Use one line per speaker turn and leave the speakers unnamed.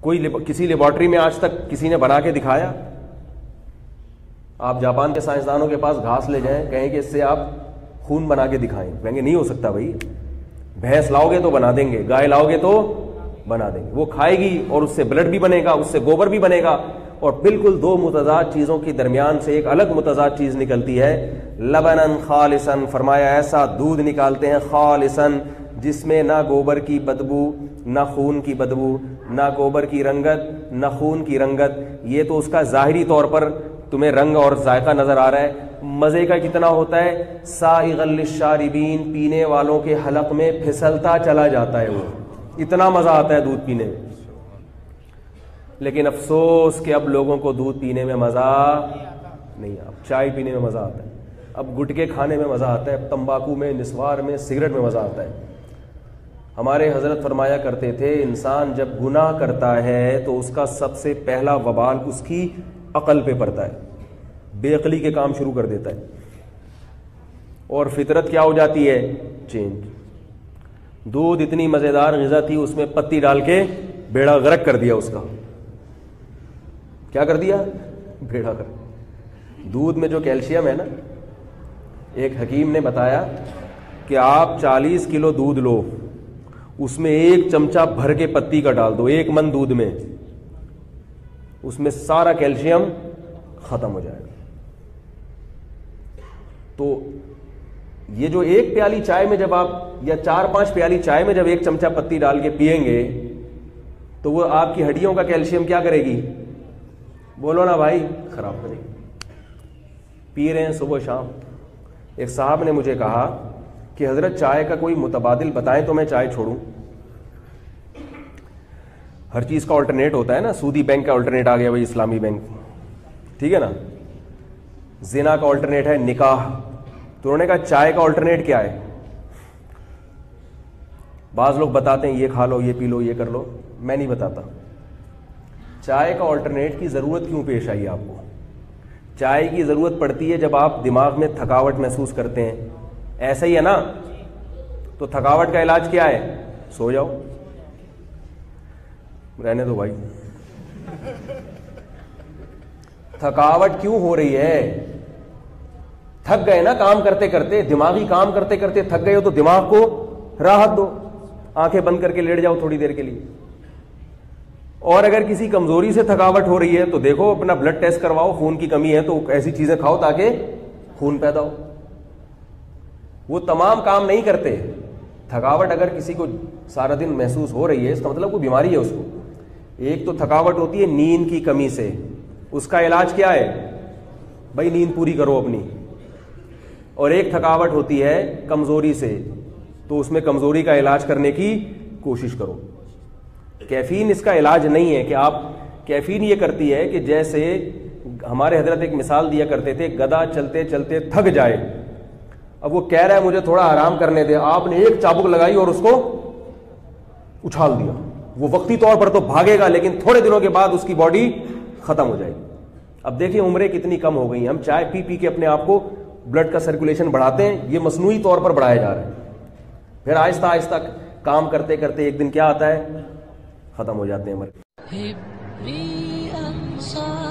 کسی لیبارٹری میں آج تک کسی نے بنا کے دکھایا؟ آپ جاپان کے سائنسدانوں کے پاس گھاس لے جائیں، کہیں کہ اس سے آپ خون بنا کے دکھائیں، کہیں گے نہیں ہو سکتا بھائی، بھینس لاؤ گے تو بنا دیں گے، گائے لاؤ گے تو بنا دیں گے، وہ کھائے گی اور اس سے بلڈ بھی بنے گا، اس سے گوبر بھی بنے گا، اور بالکل دو متضاد چیزوں کے درمیان سے ایک الگ متضاد چیز نکلتی ہے، لبنن خالصن، فرمایا ایسا دودھ نکالتے ہیں خالصن جس میں نہ گوبر کی بدبو، نہ خون کی بدبو، نہ گوبر کی رنگت، نہ خون کی رنگت، یہ تو اس کا ظاہری طور پر تمہیں رنگ اور ذائقہ نظر آ رہا ہے، مزے کا کتنا ہوتا ہے، سائغا للشاربین، پینے والوں کے حلق میں پھسلتا چلا جاتا ہے، وہ اتنا مزہ آتا ہے دودھ پینے میں۔ لیکن افسوس کہ اب لوگوں کو دودھ پینے میں مزہ نہیں، اب چائے پینے میں مزہ آتا ہے، اب گٹکے کھانے میں مزہ آتا ہے، اب تمباکو میں، نسوار میں، سگریٹ میں مزہ آتا ہے۔ ہمارے حضرت فرمایا کرتے تھے انسان جب گناہ کرتا ہے تو اس کا سب سے پہلا وبال اس کی عقل پہ پڑتا ہے، بے عقلی کے کام شروع کر دیتا ہے، اور فطرت کیا ہو جاتی ہے؟ چینج۔ دودھ اتنی مزیدار غذا تھی، اس میں پتی ڈال کے بیڑا غرق کر دیا، اس کا کیا کر دیا؟ بیڑا غرق۔ دودھ میں جو کیلشیم ہے نا، ایک حکیم نے بتایا کہ آپ 40 کلو دودھ لو، اس میں 1 چمچہ بھر کے پتی کا ڈال دو، 1 من دودھ میں، اس میں سارا کیلشیم ختم ہو جائے گا۔ تو یہ جو 1 پیالی چائے میں جب آپ، یا 4-5 پیالی چائے میں جب 1 چمچہ پتی ڈال کے پیئیں گے تو وہ آپ کی ہڈیوں کا کیلشیم کیا کرے گی؟ بولو نا بھائی، خراب کرے گی۔ پی رہے ہیں صبح شام۔ ایک صاحب نے مجھے کہا کہ حضرت چائے کا کوئی متبادل بتائیں تو میں چائے چھوڑوں۔ ہر چیز کا آلٹرنیٹ ہوتا ہے نا، سودی بینک کا آلٹرنیٹ آ گیا بھائی، اسلامی بینک، ٹھیک ہے نا، زنا کا آلٹرنیٹ ہے نکاح، تو انہوں نے کہا چائے کا آلٹرنیٹ کیا ہے؟ بعض لوگ بتاتے ہیں یہ کھا لو، یہ پی لو، یہ کر لو، میں نہیں بتاتا۔ چائے کا آلٹرنیٹ کی ضرورت کیوں پیش آئی آپ کو؟ چائے کی ضرورت پڑتی ہے جب آپ دماغ میں تھکاوٹ محسوس کرتے ہیں، ایسا ہی ہے نا؟ تو تھکاوٹ کا علاج کیا ہے؟ سو جاؤ۔ رہنے دو بھائی، تھکاوٹ کیوں ہو رہی ہے؟ تھک گئے نا کام کرتے کرتے، دماغی کام کرتے کرتے تھک گئے ہو تو دماغ کو راحت دو، آنکھیں بند کر کے لیٹ جاؤ تھوڑی دیر کے لیے۔ اور اگر کسی کمزوری سے تھکاوٹ ہو رہی ہے تو دیکھو اپنا بلڈ ٹیسٹ کرواؤ، خون کی کمی ہے تو ایسی چیزیں کھاؤ تاکہ خون پیدا ہو۔ وہ تمام کام نہیں کرتے۔ تھکاوٹ اگر کسی کو سارا دن محسوس ہو رہی ہے اس کا مطلب کوئی بیماری ہے اس کو۔ ایک تو تھکاوٹ ہوتی ہے نیند کی کمی سے، اس کا علاج کیا ہے؟ بھائی نیند پوری کرو اپنی۔ اور ایک تھکاوٹ ہوتی ہے کمزوری سے، تو اس میں کمزوری کا علاج کرنے کی کوشش کرو۔ کیفین اس کا علاج نہیں ہے کہ آپ، کیفین یہ کرتی ہے کہ جیسے ہمارے حضرت ایک مثال دیا کرتے تھے، گدھا چلتے چلتے تھک جائے، اب وہ کہہ رہا ہے مجھے تھوڑا آرام کرنے دے، آپ نے ایک چابک لگائی اور اس کو اچھال دیا، وہ وقتی طور پر تو بھاگے گا لیکن تھوڑے دنوں کے بعد اس کی باڈی ختم ہو جائے گی۔ اب دیکھیں عمریں کتنی کم ہو گئی ہیں، ہم چائے پی پی کے اپنے آپ کو بلڈ کا سرکولیشن بڑھاتے ہیں، یہ مصنوعی طور پر بڑھایا جا رہا ہے، پھر آہستہ آہستہ کام کرتے کرتے ایک دن کیا آتا ہے؟ ختم ہو جاتے ہیں۔